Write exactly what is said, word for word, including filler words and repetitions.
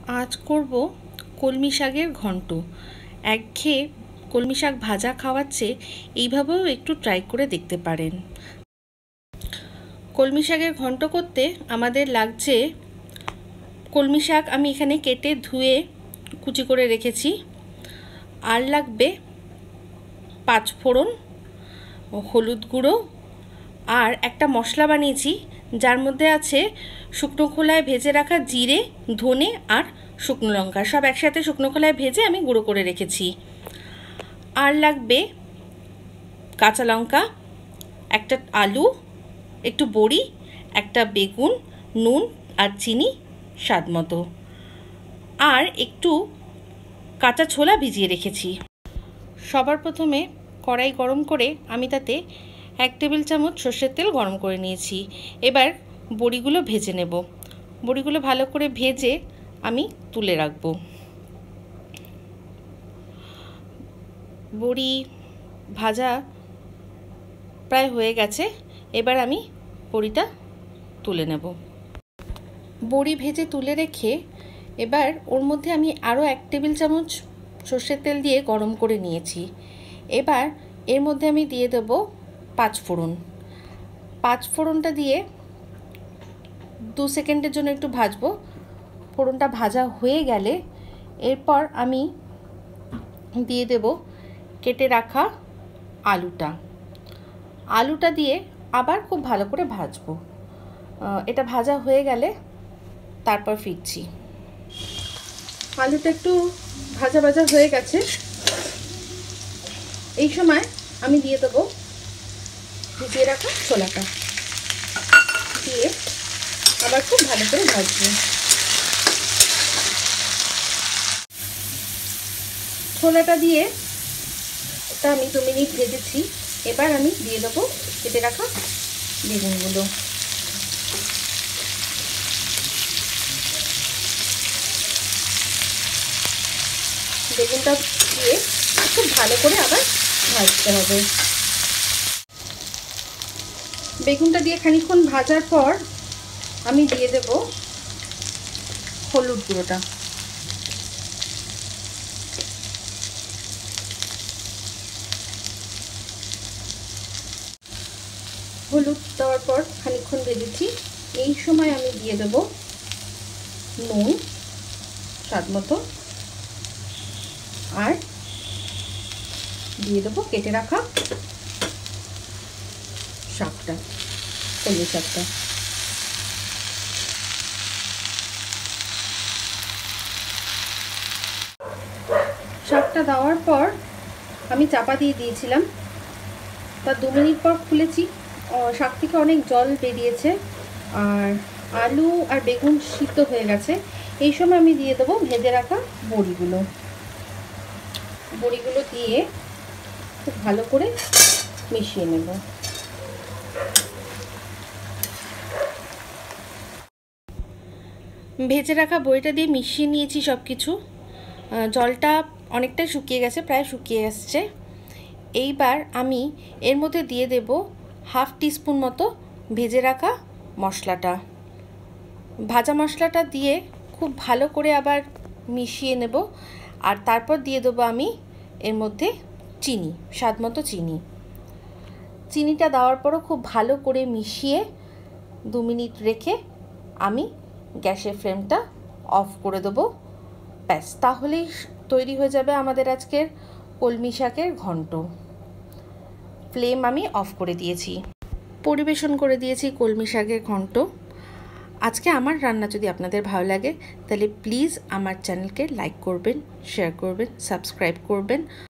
আজ করব কলমি শাকের ঘন্ট। একঘেয়ে কলমি শাক ভাজা খাওয়ার চেয়ে এইভাবেও একটু ট্রাই করে দেখতে পারেন। কলমি শাকের ঘন্ট করতে আমাদের লাগছে কলমি শাক আমি এখানে কেটে ধুয়ে কুচি করে রেখেছি। আর লাগবে পাঁচ ফোড়ন, হলুদ গুঁড়ো, আর একটা মশলা বানিয়েছি যার মধ্যে আছে শুকনো খোলায় ভেজে রাখা জিরে, ধনে আর শুকনো লঙ্কা, সব একসাথে শুকনো খোলায় ভেজে আমি গুঁড়ো করে রেখেছি। আর লাগবে কাঁচা লঙ্কা, একটা আলু, একটু বড়ি, একটা বেগুন, নুন আর চিনি স্বাদ মতো, আর একটু কাঁচা ছোলা ভিজিয়ে রেখেছি। সবার প্রথমে কড়াই গরম করে আমি তাতে এক টেবিল চামচ সর্ষের তেল গরম করে নিয়েছি। এবার বড়িগুলো ভেজে নেব। বড়িগুলো ভালো করে ভেজে আমি তুলে রাখব। বড়ি ভাজা প্রায় হয়ে গেছে, এবার আমি বড়িটা তুলে নেব। বড়ি ভেজে তুলে রেখে এবার ওর মধ্যে আমি আরও এক টেবিল চামচ সর্ষের তেল দিয়ে গরম করে নিয়েছি। এবার এর মধ্যে আমি দিয়ে দেব পাঁচ ফোড়ন। পাঁচ ফোড়নটা দিয়ে দু সেকেন্ডের জন্য একটু ভাজবো। ফোড়নটা ভাজা হয়ে গেলে এরপর আমি দিয়ে দেব কেটে রাখা আলুটা। আলুটা দিয়ে আবার খুব ভালো করে ভাজবো। এটা ভাজা হয়ে গেলে তারপর ফিরছি। আলুটা একটু ভাজা ভাজা হয়ে গেছে, এই সময় আমি দিয়ে দেবো ভিজিয়ে রাখা ছোলাটা, দিয়ে আবার খুব ভালো করে ভাজবো। ছোলাটা দিয়ে এটা আমি দু মিনিট ভেজেছি। এবার আমি দিয়ে দেবো কেটে রাখা বেগুনগুলো। বেগুনটা দিয়ে খুব ভালো করে আবার ভাজতে হবে। বেগুনটা দিয়ে খানিকক্ষণ ভাজার পর আমি দিয়ে দেব হলুদ গুঁড়োটা। হলুদ দেওয়ার পর খানিকক্ষণ ভেজেছি। এই সময় আমি দিয়ে দেব নুন স্বাদ মতো, আর দিয়ে দেবো কেটে রাখা শাকটা, কলমি শাকটা। শাকটা দেওয়ার পর আমি চাপা দিয়ে দিয়েছিলাম। তার দু মিনিট পর খুলেছি, শাক থেকে অনেক জল বেরিয়েছে আর আলু আর বেগুন সিদ্ধ হয়ে গেছে। এই সময় আমি দিয়ে দেবো ভেজে রাখা বড়িগুলো। বড়িগুলো দিয়ে খুব ভালো করে মিশিয়ে নেব। ভেজে রাখা বড়িটা দিয়ে মিশিয়ে নিয়েছি সব কিছু। জলটা অনেকটাই শুকিয়ে গেছে, প্রায় শুকিয়ে আসছে। এইবার আমি এর মধ্যে দিয়ে দেব হাফ টিস্পুন মতো ভেজে রাখা মশলাটা। ভাজা মশলাটা দিয়ে খুব ভালো করে আবার মিশিয়ে নেব। আর তারপর দিয়ে দেবো আমি এর মধ্যে চিনি, স্বাদ মতো চিনি। চিনিটা দেওয়ার পরও খুব ভালো করে মিশিয়ে দু মিনিট রেখে আমি গ্যাসের ফ্লেমটা অফ করে দেবো। ব্যাস, তাহলেই তৈরি হয়ে যাবে আমাদের আজকের কলমি শাকের ঘন্ট। ফ্লেম আমি অফ করে দিয়েছি, পরিবেশন করে দিয়েছি কলমি শাকের ঘন্ট। আজকে আমার রান্না যদি আপনাদের ভালো লাগে তাহলে প্লিজ আমার চ্যানেলকে লাইক করবেন, শেয়ার করবেন, সাবস্ক্রাইব করবেন।